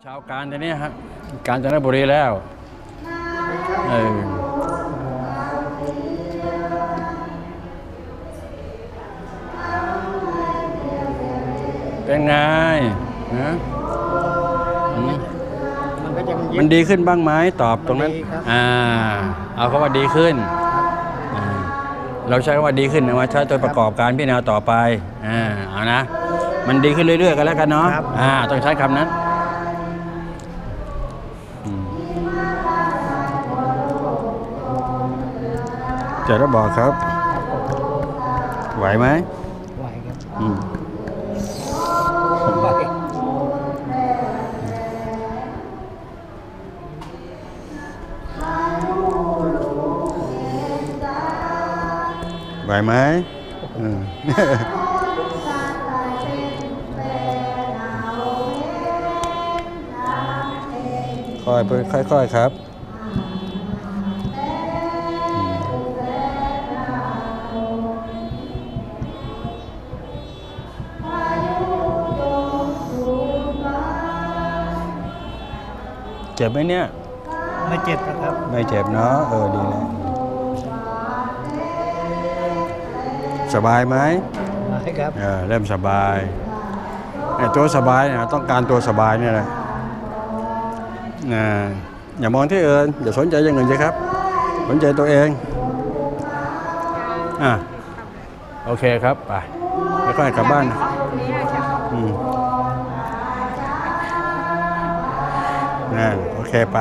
ชาวกาญทีนี้ฮะกาญจนบุรีแล้วเป็นไงนะมันดีขึ้นบ้างไหมตอบตรงนั้นเอาคำว่าดีขึ้นเราใช้คำว่าดีขึ้นนะว่าใช้ตัวประกอบการพิจารณาต่อไปเอานะมันดีขึ้นเรื่อยๆกันแล้วกันเนาะต้องใช้คำนั้นเจะได้บอกครับไหวไหมไหวครับไหวไหมค่อยครับเจ็บไหมเนี่ยไม่เจ็บนะครับไม่เจ็บเนาะดีเลยสบายไหมใช่ครับเริ่มสบายตัวสบายเนี่ยต้องการตัวสบายเนี่ยแหละอย่ามองที่อื่นอย่าสนใจอย่างอื่นสิครับสนใจตัวเองโอเคครับไปค่อยๆกลับบ้านโอเคไป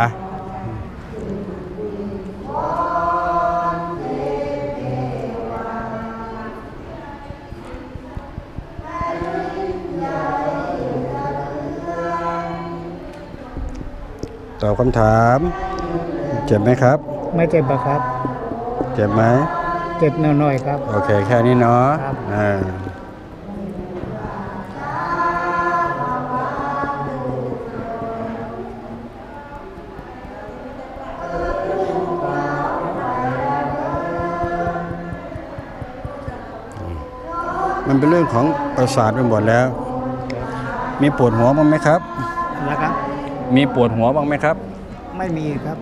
ตอบคำถามเจ็บไหมครับไม่เจ็บครับเจ็บไหมเจ็บน้อยๆครับโอเคแค่นี้เนาะมันเป็นเรื่องของประสาทไปหมดแล้วมีปวดหัวบ้างไหมครับนะครับมีปวดหัวบ้างไหมครับไม่มีครับ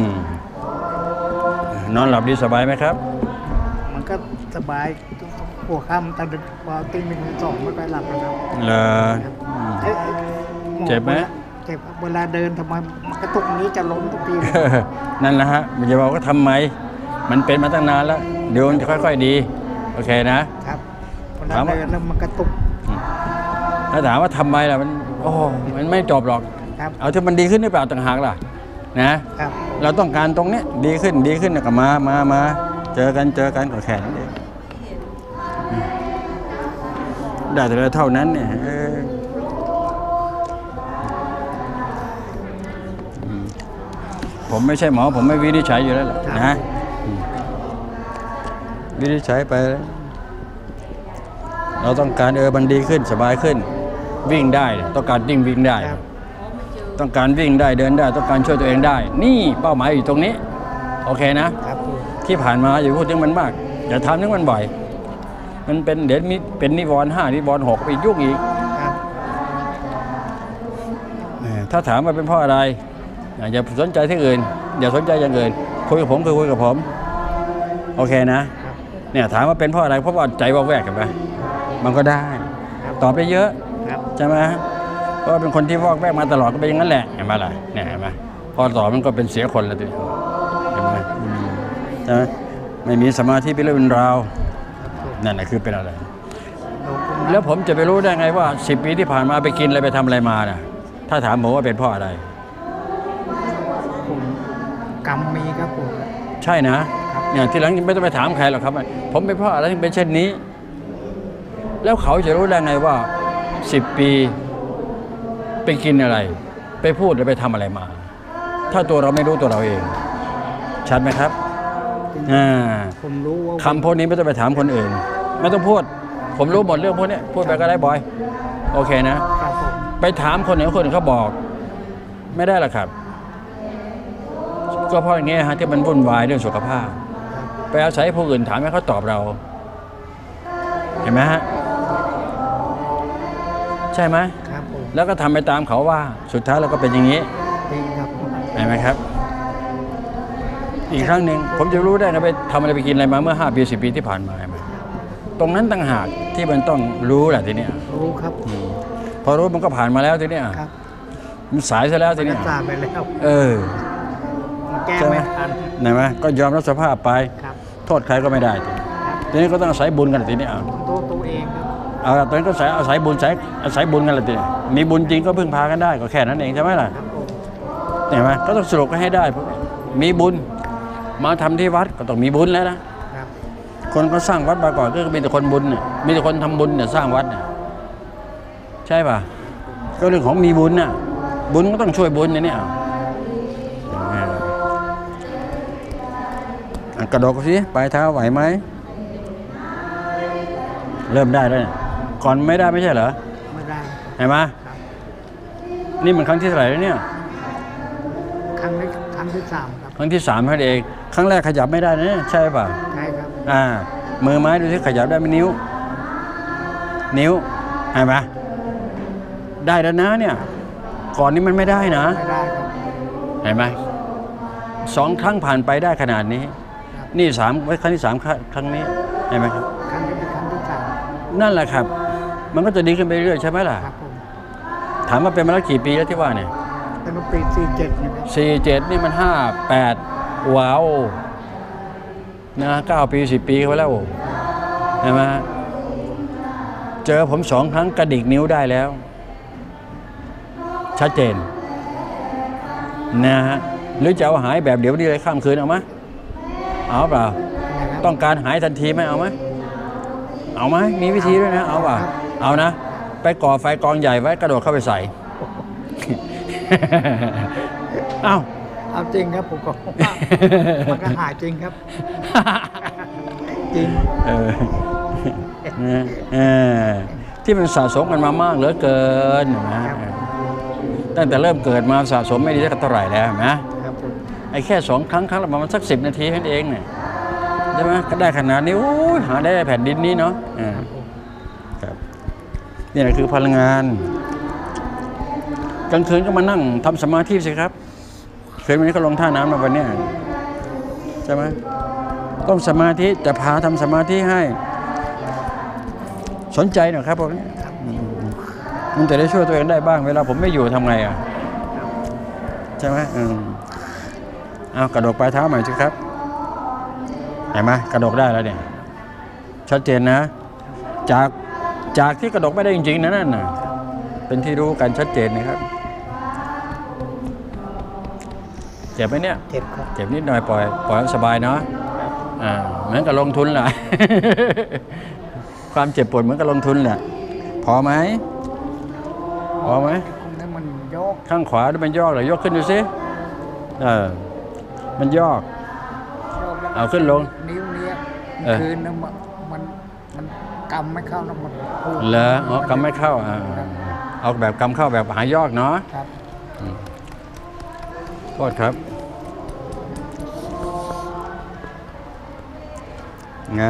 นอนหลับดีสบายไหมครับมันก็สบายหัวค่ำตอนตีหนึ่งสองไม่ไปหลับนะครับเจ็บไหมเจ็บเวลาเดินทำไมกระตุกนี้จะล้มทุกทีนั่นแหละฮะมันจะบอกว่าทำไมมันเป็นมาตั้งนานแล้วเดี๋ยวมันจะค่อยๆดีโอเคนะครับเวลาเดินแล้วมันกระตุกถ้าถามว่าทำไมล่ะมันไม่จบหรอกเอาที่มันดีขึ้นหรือเปล่าต่างหากล่ะนะเราต้องการตรงนี้ดีขึ้นก็มาเจอกันก็แค่นั้นเองได้แต่เท่านั้นเนี่ยผมไม่ใช่หมอผมไม่วินิจฉัยอยู่แล้วนะวินิจฉัยไปเราต้องการมันดีขึ้นสบายขึ้นวิ่งได้ต้องการวิ่งได้ต้องการวิ่งได้เดินได้ต้องการช่วยตัวเองได้นี่เป้าหมายอยู่ตรงนี้โอเคนะที่ผ่านมาอย่าพูดถึงมันมากอย่าทำถึงมันบ่อยมันเป็นเดี๋ยวมีเป็นนิวรณ์5นิวรณ์6ไปยุ่งอีกถ้าถามว่าเป็นเพราะอะไรอย่าสนใจที่อื่นอย่าสนใจอย่างอื่นคุยกับผมคุยกับผมโอเคนะเนี่ยถามว่าเป็นเพราะอะไรเพราะว่าใจวอกแวกกันไปมันก็ได้ตอบได้เยอะใช่ไหมเพราะเป็นคนที่วอกแวกมาตลอดก็เป็นอย่างนั้นแหละเห็นไหมล่ะเนี่ยเห็นไหมพอตอบมันก็เป็นเสียคนแล้วดิเห็นไหมใช่ไหมไม่มีสมาธิเป็นเรื่องเป็นราวนั่นแหละคือเป็นอะไรแล้วผมจะไปรู้ได้ไงว่า10 ปีที่ผ่านมาไปกินอะไรไปทำอะไรมาน่ะถ้าถามผมว่าเป็นเพราะอะไรกรรมมีครับผมใช่นะอย่างที่หลังไม่ต้องไปถามใครหรอกครับผมเป็นเพราะอะไรที่เป็นเช่นนี้แล้วเขาจะรู้ได้ไงว่า10 ปีไปกินอะไรไปพูดหรือไปทำอะไรมาถ้าตัวเราไม่รู้ตัวเราเองชัดไหมครับผมรู้ว่าคำพวกนี้ไม่ต้องไปถามคนอื่นไม่ต้องพูดผมรู้หมดเรื่องพวกนี้พูดไปก็ได้บ่อยโอเคนะไปถามคนไหนคนอื่นเขาบอกไม่ได้หรอกครับก็เพราะอย่างเงี้ยฮะที่มันวุ่นวายเรื่องสุขภาพไปอาศัยผู้อื่นถามให้เขาตอบเราเห็นไหมฮะใช่ไหมครับผมแล้วก็ทำไปตามเขาว่าสุดท้ายเราก็เป็นอย่างนี้จริงครับเห็นไหมครับ อีกครั้งหนึ่งผมจะรู้ได้นะไปทำอะไรไปกินอะไรมาเมื่อ5 ปี 10 ปีที่ผ่านมาไหมตรงนั้นต่างหากที่มันต้องรู้แหละทีเนี้ยรู้ครับพอรู้มันก็ผ่านมาแล้วทีเนี้ยครับมันสายซะแล้วทีมันเนี้ก็ยทราบไปแล้ว มันแก้ใช่ไหมไม่ทันเห็นไหมก็ยอมรับสภาพไปครับโทษใครก็ไม่ได้ทีนี้ก็ต้องอาศัยบุญกันทีนี้เอาตัวเองครับเอาตอนนี้ก็อาศัยบุญอาศัยบุญกันละทีนี้มีบุญจริงก็พึ่งพากันได้ก็แค่นั้นเองใช่ไหมล่ะครับผมเห็นไหมก็ต้องสรุปกันให้ได้มีบุญมาทำที่วัดก็ต้องมีบุญแล้วนะครับคนก็สร้างวัดมาก่อนก็มีแต่คนบุญเนี่ยมีแต่คนทำบุญเนี่ยสร้างวัดเนี่ยใช่ป่ะก็เรื่องของมีบุญน่ะบุญก็ต้องช่วยบุญเนี่ยกระโดดสิปลายเท้าไหวไหมเริ่มได้แล้วเนี่ยก่อนไม่ได้ไม่ใช่เหรอไม่ได้เห็นไหมครับนี่มันครั้งที่เท่าไหร่แล้วเนี่ยครั้งที่3ครับครั้งที่3เท่านั้นเองครั้งแรกขยับไม่ได้นะใช่ป่ะใช่ครับมือไม้ดูสิขยับได้ไหมนิ้วเห็นไหมได้แล้วนะเนี่ยก่อนนี้มันไม่ได้นะไม่ได้ครับเห็นไหม2 ครั้งผ่านไปได้ขนาดนี้ครับนี่ครั้งที่ 3ครั้งนี้เห็นไหมครับครั้งนี้เป็นครั้งที่3 นั่นแหละครับ มันก็จะดีขึ้นไปเรื่อยใช่ไหมล่ะครับผมถามว่าเป็นมาแล้วกี่ปีแล้วที่ว่าเนี่ยเป็นปี47นะครับ 47นี่มัน58ว้าวนะ9 ปี10 ปีเข้าไปแล้วเห็นไหมเจอผม2 ครั้งกระดิกนิ้วได้แล้ว ชัดเจนนะฮะหรือจะเอาหายแบบเดี๋ยวนี้เลยข้ามคืนเอาไหมเอาเปล่านะครับต้องการหายทันทีไหมเอาไหมเอาไหมมีวิธีด้วยนะเอาเปล่าเอานะ ไปก่อไฟกองใหญ่ไว้กระโดดเข้าไปใส่ เอาเอาจริงครับผมก็ว่ามันก็หายจริงครับ จริงเออนะที่มันสะสมกันมามากเหลือเกินนะตั้งแต่เริ่มเกิดมาสะสมไม่ดีสักเท่าไหร่แล้วนะครับผมไอ้แค่2 ครั้งละประมาณสัก10 นาทีแค่นั้นเองเนี่ยใช่ไหมก็ได้ขนาดนี้โอ้ยหาได้แผ่นดินนี้เนาะครับนี่แหละคือพลังงานกลางคืนก็มานั่งทำสมาธิสิครับคืนวันนี้ก็ลงท่าน้ำมาวันนี้ใช่ไหมต้องสมาธิจะพาทำสมาธิให้สนใจหน่อยครับผมมันจะได้ช่วยตัวเองได้บ้างเวลาผมไม่อยู่ทำไงอ่ะใช่ไหมเอากระโดดปลายเท้าใหม่สิครับเห็นไหมกระโดดได้แล้วเนี่ยชัดเจนนะจากที่กระโดดไม่ได้จริงๆนั่นน่ะเป็นที่รู้กันชัดเจนนะครับเจ็บไหมเนี่ยเจ็บครับเจ็บนิดหน่อยปล่อยสบายเนาะเหมือนกับลงทุนแหละ ความเจ็บปวดเหมือนกับลงทุนแหละพอไหมตรงนี้มันโยกข้างขวามันยอกเหรอยกขึ้นดูสิมันยอกแล้วเอาขึ้นลงนิ้วเนี้ยเออคืนนึงมันกำไม่เข้าแล้วมันพูดเหรออ๋อกำไม่เข้าเอาแบบกำเข้าแบบหายอกเนาะครับโทษครับไง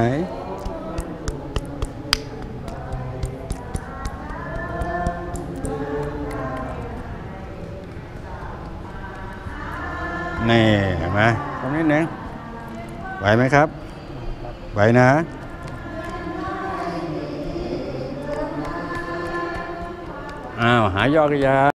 นี่เห็นไหมตรงนี้นึงไหวไหมครับ ไหวนะอ้าวหายอกยา